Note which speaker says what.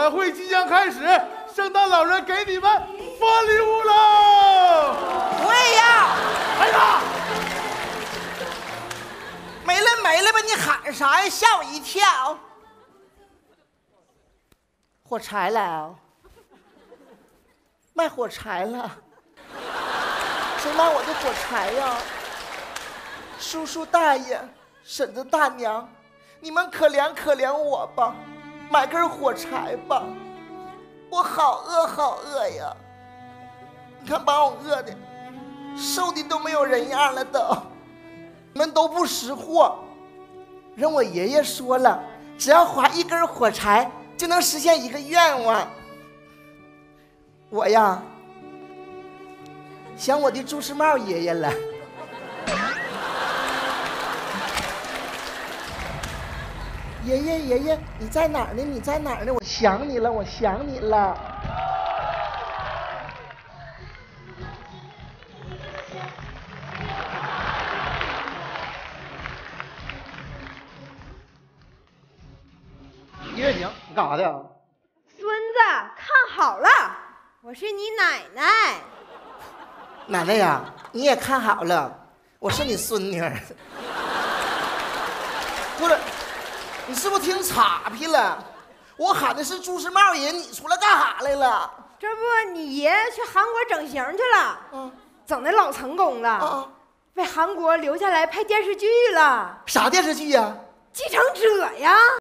Speaker 1: 晚会即将开始，圣诞老人给你们发礼物喽！
Speaker 2: 对呀，
Speaker 1: 来吧！
Speaker 2: 没了吧？你喊啥呀？吓我一跳！火柴了，卖火柴了。谁买我的火柴呀？叔叔大爷、婶子大娘，你们可怜可怜我吧，买根火柴吧，我好饿好饿呀！你看把我饿的，瘦的都没有人样了都，你们都不识货。人我爷爷说了，只要划一根火柴就能实现一个愿望。我呀，想我的朱时茂爷爷了。爷爷，你在哪儿呢？你在哪儿呢？我想你了，我想你了。
Speaker 1: 叶月婷，你干啥的呀？
Speaker 3: 孙子，看好了，我是你奶奶。
Speaker 2: 奶奶呀，你也看好了，我是你孙女儿。不是，你是不是听岔劈了？我喊的是朱时茂爷，你出来干啥来了？
Speaker 3: 这不，你爷爷去韩国整形去了，整的老成功了，为韩国留下来拍电视剧了。
Speaker 2: 啥电视剧呀？
Speaker 3: 继承者呀。